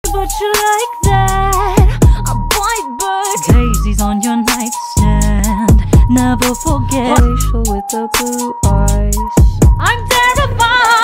but you like that. A white bird, daisies on your nightstand. Never forget. Facial with the blue eyes. I'm terrified.